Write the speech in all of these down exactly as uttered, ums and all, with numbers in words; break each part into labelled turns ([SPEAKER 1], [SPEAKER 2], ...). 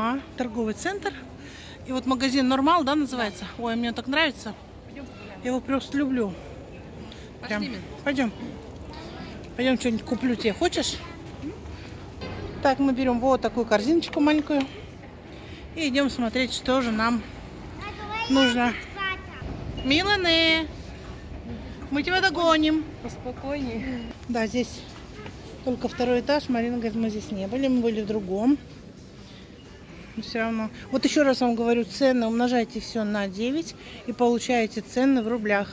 [SPEAKER 1] Ага, торговый центр. И вот магазин Нормал, да, называется? Да. Ой, мне так нравится.
[SPEAKER 2] Пойдем.
[SPEAKER 1] Я его просто люблю. Прям.
[SPEAKER 2] Пошли.
[SPEAKER 1] Пойдем. Пойдем, что-нибудь куплю тебе. Хочешь? Так, мы берем вот такую корзиночку маленькую. И идем смотреть, что же нам нужно. Миланы, мы тебя догоним.
[SPEAKER 2] Поспокойнее.
[SPEAKER 1] Да, здесь только второй этаж. Марина говорит, мы здесь не были, мы были в другом. Но все равно. Вот еще раз вам говорю, цены умножайте все на девять и получаете цены в рублях.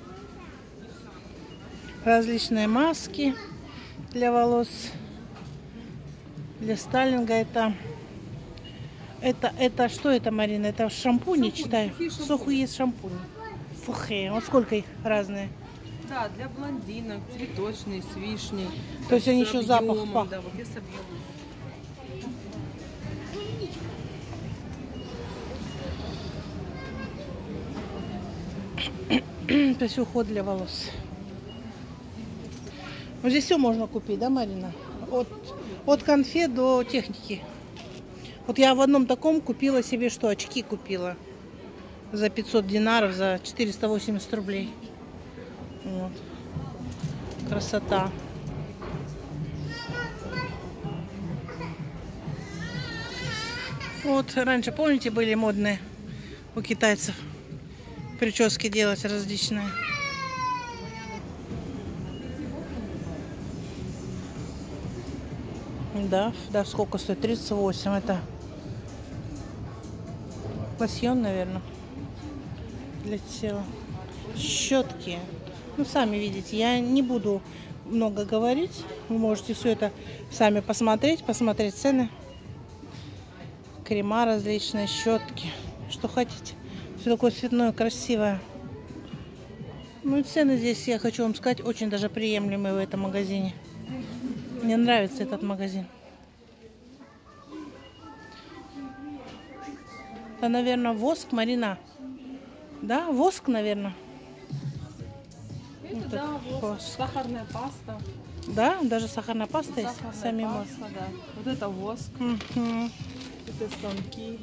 [SPEAKER 1] Различные маски для волос, для стайлинга. Это, это, это что это, Марина? Это шампуни, шампунь, читаю. Сухие шампуни. Сухие. Вот сколько их разные?
[SPEAKER 2] Да, для блондинок, цветочные, с вишней.
[SPEAKER 1] То есть они еще запах пахнут.
[SPEAKER 2] Да, вот я с объемом.
[SPEAKER 1] То есть уход для волос. Вот здесь все можно купить, да, Марина? От, от конфет до техники. Вот я в одном таком купила себе, что очки купила. За пятьсот динаров, за четыреста восемьдесят рублей. Вот. Красота. Вот раньше, помните, были модные у китайцев прически делать различные. Да, да, сколько стоит? тридцать восемь. Это лосьон, наверное, для тела. Щетки. Ну, сами видите, я не буду много говорить. Вы можете все это сами посмотреть, посмотреть цены. Крема различные, щетки. Что хотите. Все такое цветное, красивое. Ну и цены здесь, я хочу вам сказать, очень даже приемлемые в этом магазине. Мне нравится этот магазин. Это, наверное, воск, Марина. Да, воск, наверное.
[SPEAKER 2] Это,
[SPEAKER 1] вот
[SPEAKER 2] да, воск.
[SPEAKER 1] воск.
[SPEAKER 2] Сахарная паста.
[SPEAKER 1] Да, даже сахарная паста есть.
[SPEAKER 2] Сахарная
[SPEAKER 1] Сами
[SPEAKER 2] паста,
[SPEAKER 1] можно.
[SPEAKER 2] да. Вот это воск.
[SPEAKER 1] Угу.
[SPEAKER 2] Это станки.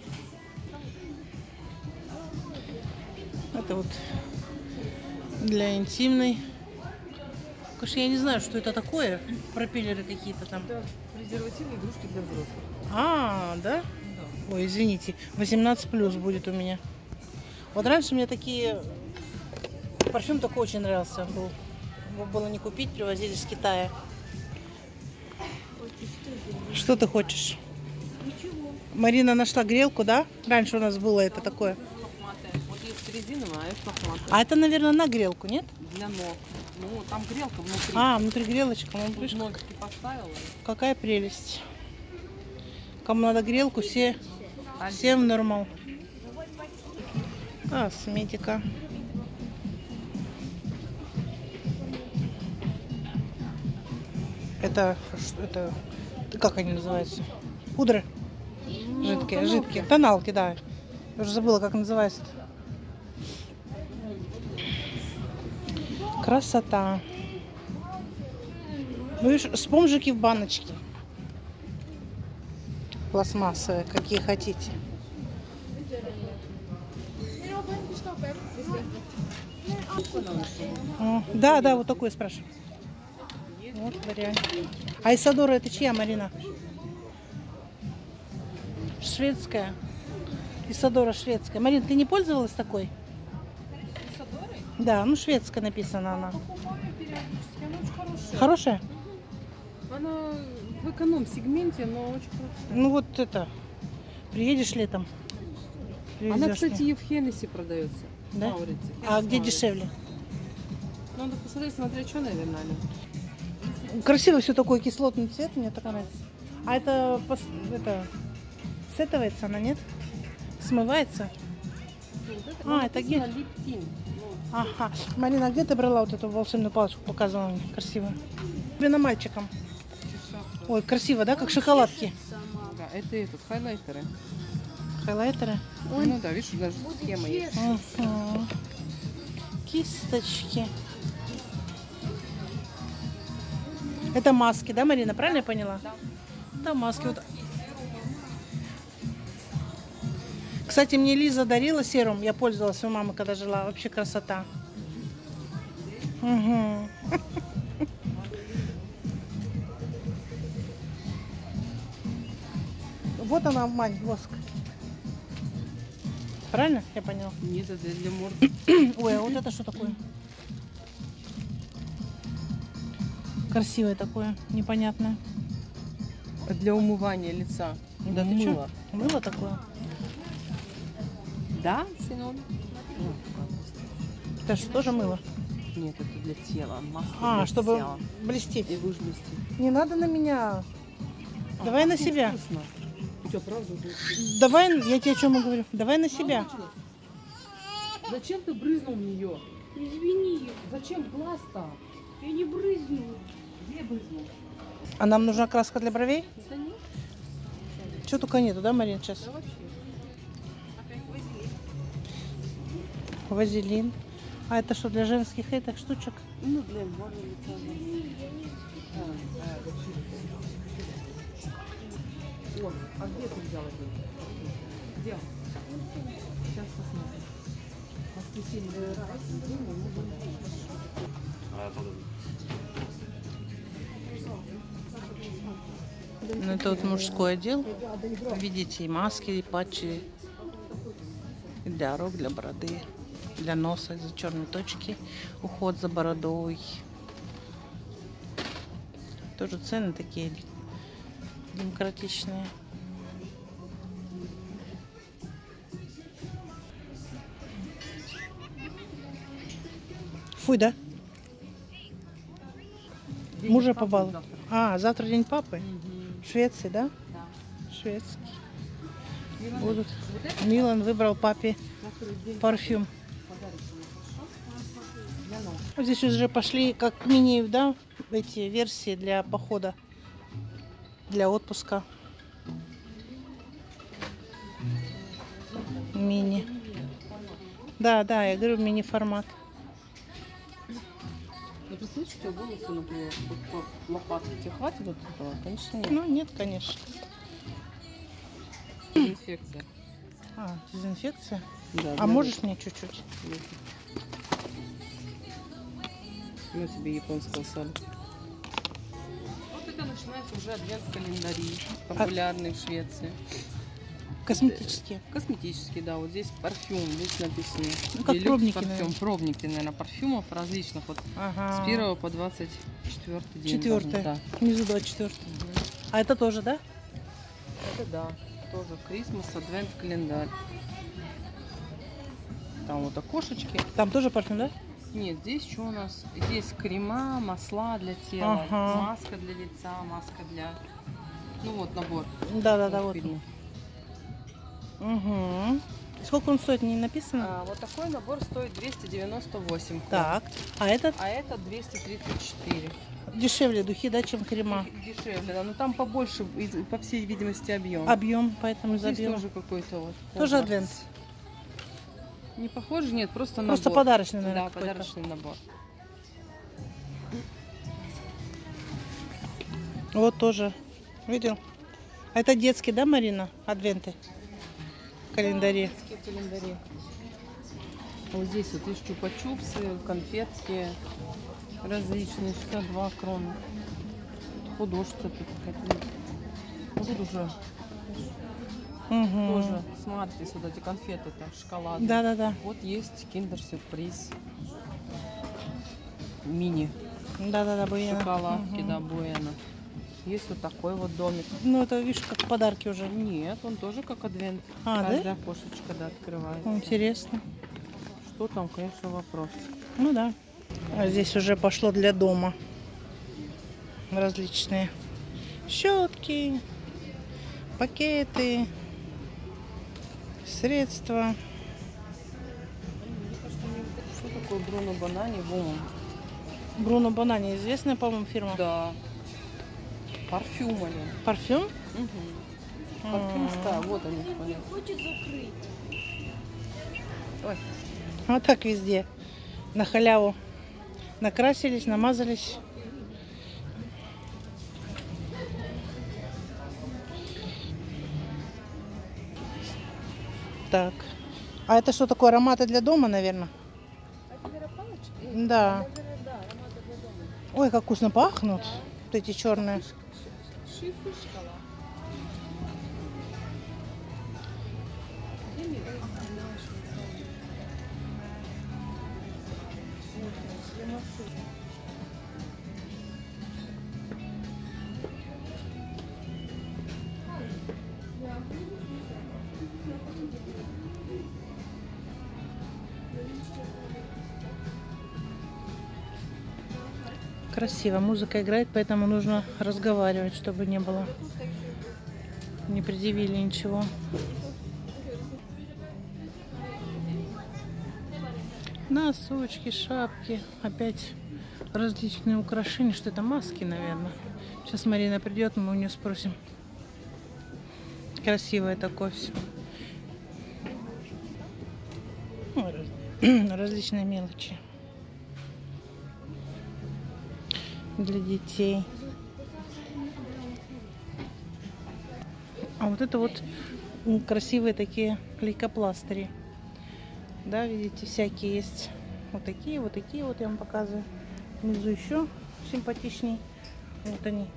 [SPEAKER 1] Это вот для интимной. Конечно, я не знаю, что это такое. Пропеллеры какие-то там.
[SPEAKER 2] Это презервативы, игрушки для взрослых.
[SPEAKER 1] А, да?
[SPEAKER 2] Да.
[SPEAKER 1] Ой, извините. восемнадцать плюс будет у меня. Вот раньше мне такие... Парфюм такой очень нравился. Был. Его было не купить, привозили с Китая. Что ты хочешь?
[SPEAKER 2] Ничего.
[SPEAKER 1] Марина нашла грелку, да? Раньше у нас было это такое.
[SPEAKER 2] Вот есть резиновая, а есть лохматая.
[SPEAKER 1] А это, наверное, на грелку, нет?
[SPEAKER 2] Для ног. Ну, там грелка внутри.
[SPEAKER 1] А, внутри грелочка. Ну,
[SPEAKER 2] Тут ножки поставила.
[SPEAKER 1] какая прелесть. Кому надо грелку, все, всем нормал. Косметика. Это, это, как они называются? Пудры?
[SPEAKER 2] Ну,
[SPEAKER 1] Жидкие,
[SPEAKER 2] тоналки.
[SPEAKER 1] жидкие. Тоналки, да. Я уже забыла, как называется. Красота. Ну, видишь, спонжики в баночке. Пластмассовые, какие хотите. О, да, да, вот такой спрашиваю. Вот вариант. А Исадора это чья, Марина? Шведская. Исадора шведская. Марин, ты не пользовалась такой?
[SPEAKER 2] Исадорой?
[SPEAKER 1] Да, ну шведская написана она.
[SPEAKER 2] Покупаю периодически, она очень хорошая.
[SPEAKER 1] Хорошая?
[SPEAKER 2] Она в эконом-сегменте, но очень хорошая.
[SPEAKER 1] Ну вот это. Приедешь летом?
[SPEAKER 2] Она,
[SPEAKER 1] привезешь
[SPEAKER 2] кстати,
[SPEAKER 1] мне.
[SPEAKER 2] и в Хеннесси продается.
[SPEAKER 1] Да?
[SPEAKER 2] Маурите.
[SPEAKER 1] А
[SPEAKER 2] В
[SPEAKER 1] где
[SPEAKER 2] Маурите.
[SPEAKER 1] дешевле?
[SPEAKER 2] Надо посмотреть, смотреть, что, наверное.
[SPEAKER 1] Красиво все такой кислотный цвет, мне так нравится. А это, пос- это сетывается она, нет? Смывается? А, это ген.
[SPEAKER 2] Липтин.
[SPEAKER 1] Ага. Марина, а где ты брала вот эту волшебную палочку? Показывала мне. Красиво. Блин, мальчиком. Ой, красиво, да? Как шоколадки.
[SPEAKER 2] Да, это этот, хайлайтеры.
[SPEAKER 1] Хайлайтеры.
[SPEAKER 2] Ну да, видишь, даже схема есть.
[SPEAKER 1] Угу. Кисточки. Это маски, да, Марина? Правильно я поняла?
[SPEAKER 2] Да.
[SPEAKER 1] Да, маски. Вот. Кстати, мне Лиза дарила серум. Я пользовалась у мамы, когда жила. Вообще красота. Угу. Вот она, мань, воск. Правильно я поняла?
[SPEAKER 2] Нет, это для морды.
[SPEAKER 1] Ой, а вот это что такое? Красивое такое, непонятное.
[SPEAKER 2] Для умывания лица.
[SPEAKER 1] Да ты
[SPEAKER 2] Мыло.
[SPEAKER 1] что? Мыло такое?
[SPEAKER 2] Да, сынок?
[SPEAKER 1] Это же тоже мыло?
[SPEAKER 2] Нет, это для тела. Масло
[SPEAKER 1] А,
[SPEAKER 2] для
[SPEAKER 1] чтобы
[SPEAKER 2] тела.
[SPEAKER 1] блестеть.
[SPEAKER 2] И будешь блестеть.
[SPEAKER 1] Не надо на меня. Давай
[SPEAKER 2] А,
[SPEAKER 1] на
[SPEAKER 2] как
[SPEAKER 1] себя.
[SPEAKER 2] вкусно. У тебя правда будет?
[SPEAKER 1] Давай, я тебе о чем говорю. Давай на себя.
[SPEAKER 2] Зачем ты брызнул в нее?
[SPEAKER 3] Извини,
[SPEAKER 2] Зачем глаз-то?
[SPEAKER 3] я не брызну.
[SPEAKER 2] Где брызнул?
[SPEAKER 1] А нам нужна краска для бровей?
[SPEAKER 2] Да нет.
[SPEAKER 1] Чего только нету, да, Марин, сейчас?
[SPEAKER 2] Да вообще. Опять возили.
[SPEAKER 1] Вазелин. А это что, для женских этих штучек?
[SPEAKER 2] Ну, для морды лица. А, а, вообще. О, а где ты взял это? Где? Сейчас посмотрим. Воскресенье раз, день, ему
[SPEAKER 1] Ну, это вот мужской отдел. Видите, и маски, и патчи. И для рук, для бороды, для носа, из-за черной точки. Уход за бородой. Тоже цены такие демократичные. Фуй, да? Мужа побаловал. А, завтра день папы? В Швеции, да?
[SPEAKER 2] Да.
[SPEAKER 1] Шведский. Будут. Милан выбрал папе парфюм. Вот здесь уже пошли как мини, да, эти версии для похода, для отпуска. Мини. Да, да, я говорю, мини формат.
[SPEAKER 2] Ну, представляешь, у тебя волосы, например, по, по лопатке. Тебе хватит вот этого? Конечно, нет.
[SPEAKER 1] Ну, нет, конечно.
[SPEAKER 2] Инфекция.
[SPEAKER 1] А, дезинфекция?
[SPEAKER 2] Да,
[SPEAKER 1] А
[SPEAKER 2] да,
[SPEAKER 1] можешь мне чуть-чуть?
[SPEAKER 2] На тебе японского соли. Вот это начинается уже адвент-календари, популярный в Швеции.
[SPEAKER 1] Косметические.
[SPEAKER 2] Косметический, да, вот здесь парфюм, здесь написано.
[SPEAKER 1] Ну, как
[SPEAKER 2] Делюкс
[SPEAKER 1] пробники,
[SPEAKER 2] парфюм,
[SPEAKER 1] наверное.
[SPEAKER 2] пробники, наверное, парфюмов различных, вот
[SPEAKER 1] Ага.
[SPEAKER 2] с первого по двадцать четвёртый день.
[SPEAKER 1] Четвертое.
[SPEAKER 2] Да.
[SPEAKER 1] Внизу двадцать четвертое. А это тоже, да?
[SPEAKER 2] Это да, тоже Крисмас, адвент-календарь. Там вот окошечки.
[SPEAKER 1] Там тоже парфюм, да?
[SPEAKER 2] Нет, здесь что у нас? Здесь крема, масла для тела,
[SPEAKER 1] Ага.
[SPEAKER 2] маска для лица, маска для... Ну вот набор.
[SPEAKER 1] Да, да, да, вот.
[SPEAKER 2] видно.
[SPEAKER 1] Угу. Сколько он стоит, не написано?
[SPEAKER 2] А, вот такой набор стоит двести девяносто восемь.
[SPEAKER 1] Так. А этот
[SPEAKER 2] А это двести тридцать четыре.
[SPEAKER 1] дешевле духи, да, чем крема.
[SPEAKER 2] Дешевле, да. Но там побольше, из- по всей видимости, объем.
[SPEAKER 1] Объем, поэтому
[SPEAKER 2] Здесь
[SPEAKER 1] забила.
[SPEAKER 2] тоже какой-то вот.
[SPEAKER 1] Тоже
[SPEAKER 2] Хогвартс.
[SPEAKER 1] адвент.
[SPEAKER 2] Не похоже, нет, просто набор.
[SPEAKER 1] Просто подарочный, наверное,
[SPEAKER 2] Да,
[SPEAKER 1] какой-то.
[SPEAKER 2] подарочный набор.
[SPEAKER 1] Вот тоже. Видел? Это детский, да, Марина? Адвенты. Календари.
[SPEAKER 2] Детские календари. Вот здесь вот есть чупа-чупсы, конфетки различные, шестьдесят два крона. Художество тут какие-то. Вот тут уже
[SPEAKER 1] Угу.
[SPEAKER 2] тоже, смотрите, вот эти конфеты, там, шоколад.
[SPEAKER 1] Да, да, да.
[SPEAKER 2] Вот есть киндер-сюрприз. Мини
[SPEAKER 1] Да, да, да, Буена.
[SPEAKER 2] шоколадки, да, Буэна. Есть вот такой вот домик.
[SPEAKER 1] Ну, это, видишь, как подарки уже.
[SPEAKER 2] Нет, он тоже как адвент.
[SPEAKER 1] А, да?
[SPEAKER 2] Каждая окошечко, да, открывается.
[SPEAKER 1] Интересно.
[SPEAKER 2] Что там, конечно, вопрос.
[SPEAKER 1] Ну да. А здесь уже пошло для дома. Различные щетки, пакеты, средства.
[SPEAKER 2] Что такое Бруно Банани? Вон.
[SPEAKER 1] Бруно Банани известная, по-моему, фирма.
[SPEAKER 2] Да. Парфюм они.
[SPEAKER 1] Парфюм?
[SPEAKER 2] Угу. Парфюм Sky. Вот они. Они.
[SPEAKER 3] Хочет закрыть.
[SPEAKER 2] Ой.
[SPEAKER 1] Вот так везде. На халяву. Накрасились, намазались. Так. А это что такое? Ароматы для дома, наверное? Да. Ой, как вкусно пахнут. Вот эти черные. Красиво. Музыка играет, поэтому нужно разговаривать, чтобы не было, не предъявили ничего. Носочки, шапки, опять различные украшения. Что это? Маски, наверное. Сейчас Марина придет, мы у нее спросим. Красивое такое все. Различные мелочи для детей. А вот это вот красивые такие лейкопластыри. Да, видите, всякие есть. Вот такие, вот такие вот я вам показываю. Внизу еще симпатичней. Вот они.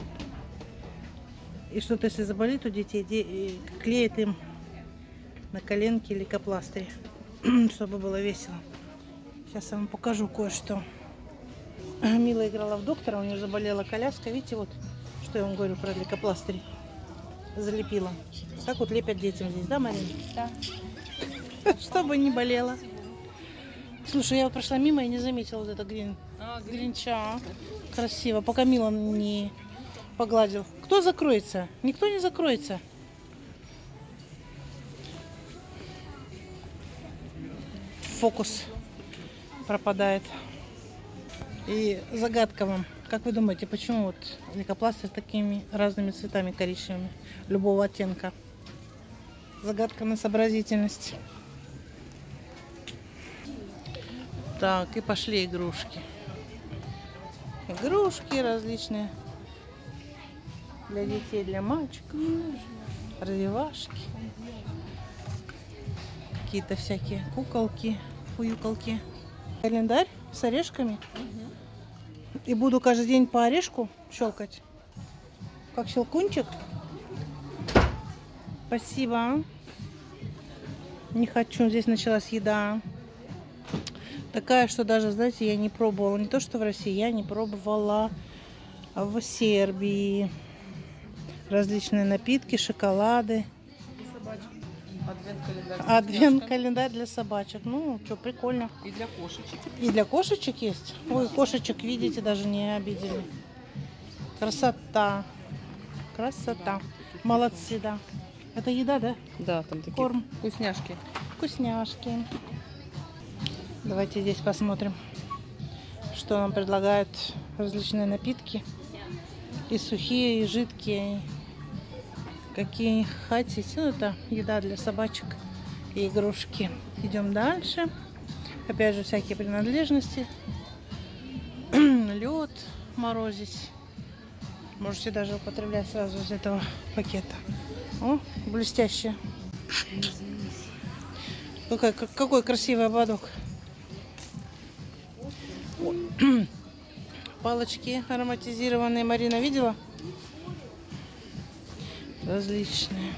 [SPEAKER 1] И что-то, если заболит у детей, клеит им на коленки лейкопластырь, чтобы было весело. Сейчас я вам покажу кое-что. Мила играла в доктора, у нее заболела коляска. Видите, вот, что я вам говорю про лейкопластырь. Залепила. Как вот лепят детям здесь, да, Марина?
[SPEAKER 2] Да.
[SPEAKER 1] Чтобы не болела. Слушай, я вот прошла мимо и не заметила вот это грин.
[SPEAKER 2] А,
[SPEAKER 1] гринча. Красиво. Пока Мила не погладил. Кто закроется? Никто не закроется. Фокус пропадает. И загадка вам. Как вы думаете, почему вот лейкопластырь такими разными цветами коричневыми, любого оттенка? Загадка на сообразительность. Так, и пошли игрушки. Игрушки различные. Для детей, для мальчиков. Развивашки. Какие-то всякие куколки, фуюколки. Календарь с орешками. И буду каждый день по орешку щелкать. Как щелкунчик. Спасибо. Не хочу. Здесь началась еда. Такая, что даже, знаете, я не пробовала. Не то, что в России, я не пробовала в Сербии. Различные напитки, шоколады.
[SPEAKER 2] Адвент-календарь.
[SPEAKER 1] Адвент-календарь для собачек. Ну, что, прикольно.
[SPEAKER 2] И для кошечек.
[SPEAKER 1] И для кошечек есть? Ой, кошечек, видите, даже не обидели. Красота. Красота. Молодцы, да. Это еда, да?
[SPEAKER 2] Да, там такие
[SPEAKER 1] Корм.
[SPEAKER 2] вкусняшки.
[SPEAKER 1] Вкусняшки. Давайте здесь посмотрим, что нам предлагают различные напитки. И сухие, и жидкие. Какие хотите. Ну, это еда для собачек и игрушки. Идем дальше. Опять же, всякие принадлежности. Лед морозить. Можете даже употреблять сразу из этого пакета. О, блестящее. Какой, какой красивый ободок. Палочки ароматизированные. Марина видела? Различные.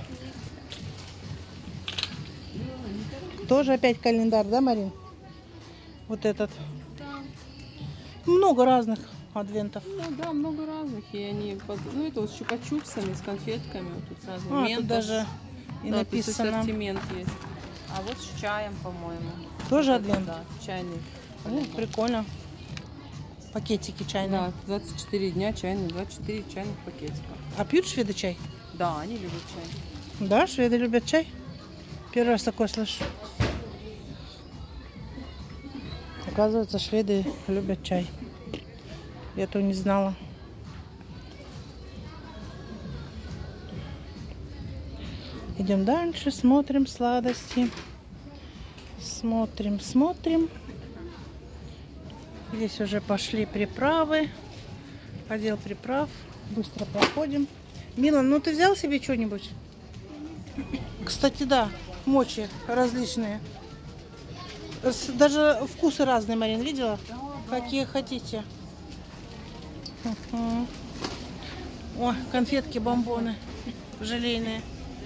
[SPEAKER 1] Тоже опять календарь, да, Марин? Вот этот.
[SPEAKER 2] Да.
[SPEAKER 1] Много разных адвентов.
[SPEAKER 2] Ну да, много разных. И они, под- ну это вот с чупа-чупсами, с конфетками. Вот тут сразу
[SPEAKER 1] А,
[SPEAKER 2] ментос.
[SPEAKER 1] тут даже и
[SPEAKER 2] Да, тут
[SPEAKER 1] написано.
[SPEAKER 2] ассортимент есть. А вот с чаем, по-моему.
[SPEAKER 1] Тоже
[SPEAKER 2] Вот это,
[SPEAKER 1] адвент?
[SPEAKER 2] Да, чайный.
[SPEAKER 1] Ну, прикольно. Пакетики чайные.
[SPEAKER 2] Да, двадцать четыре дня чайный, двадцать четыре чайных пакетика.
[SPEAKER 1] А пьют шведы чай?
[SPEAKER 2] Да, они любят чай.
[SPEAKER 1] Да, шведы любят чай? Первый раз такое слышу. Оказывается, шведы любят чай. Я этого не знала. Идем дальше, смотрим сладости. Смотрим, смотрим. Здесь уже пошли приправы. Отдел приправ. Быстро проходим. Милан, ну ты взял себе что-нибудь? Кстати, да. мочи различные. С- Даже вкусы разные, Марин, видела? Какие хотите. Мгм. О, конфетки, бомбоны желейные.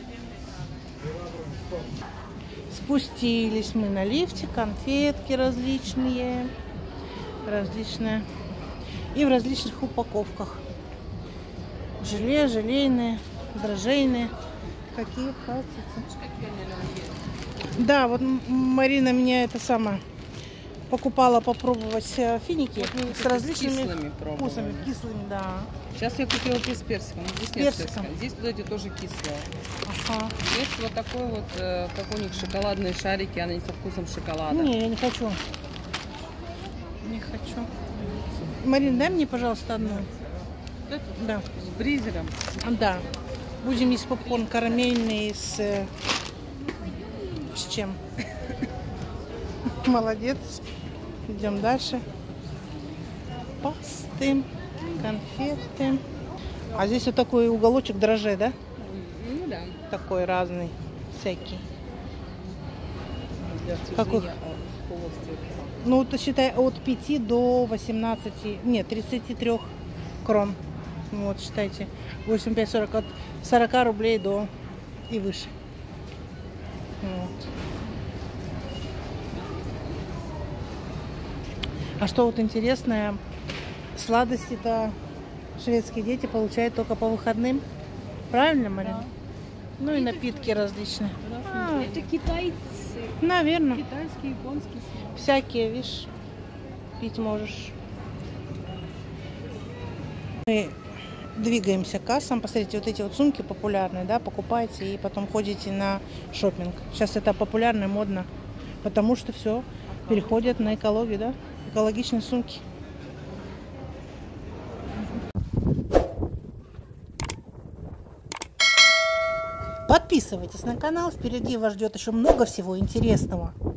[SPEAKER 1] Спустились мы на лифте, конфетки различные, различные. И в различных упаковках. Желе, желейные, дрожжейные. Какие хотите. Да, вот М- Марина меня это сама покупала попробовать э, финики
[SPEAKER 2] Вот мы вот
[SPEAKER 1] с
[SPEAKER 2] эти с
[SPEAKER 1] различными
[SPEAKER 2] кислыми пробовали.
[SPEAKER 1] вкусами. Кислыми, да.
[SPEAKER 2] Сейчас я купила тут с персиком. Здесь
[SPEAKER 1] С
[SPEAKER 2] нет
[SPEAKER 1] персиком.
[SPEAKER 2] персика. Здесь вот эти тоже кислые.
[SPEAKER 1] Ага.
[SPEAKER 2] Есть вот такой вот, э, как у них шоколадные шарики, они со вкусом шоколада.
[SPEAKER 1] Не, я не хочу. Не хочу. Марин, дай мне, пожалуйста, одну.
[SPEAKER 2] Вот это
[SPEAKER 1] Да.
[SPEAKER 2] с бризером.
[SPEAKER 1] Да. Будем есть попкорн карамельный с... э, С чем? Молодец. Идем дальше. Пасты, конфеты. А здесь вот такой уголочек дрожжей, да?
[SPEAKER 2] Ну да.
[SPEAKER 1] Такой разный, всякий.
[SPEAKER 2] Для освежения
[SPEAKER 1] Какой?
[SPEAKER 2] полости.
[SPEAKER 1] Ну, вот считай, от пяти до восемнадцати, нет, тридцати трёх крон. Вот, считайте. восемь, пять, сорок, от сорока рублей до и выше. Вот. А что вот интересное, сладости-то шведские дети получают только по выходным. Правильно, Марина?
[SPEAKER 2] Да.
[SPEAKER 1] Ну и напитки различные. А,
[SPEAKER 3] Это китайцы.
[SPEAKER 1] наверное.
[SPEAKER 2] Китайский, японский. сыр.
[SPEAKER 1] Всякие, видишь, пить можешь. Мы двигаемся к кассам. Посмотрите, вот эти вот сумки популярные, да, покупайте и потом ходите на шопинг. Сейчас это популярно и модно, потому что все переходят на экологию, да, экологичные сумки. Подписывайтесь на канал, впереди вас ждет еще много всего интересного.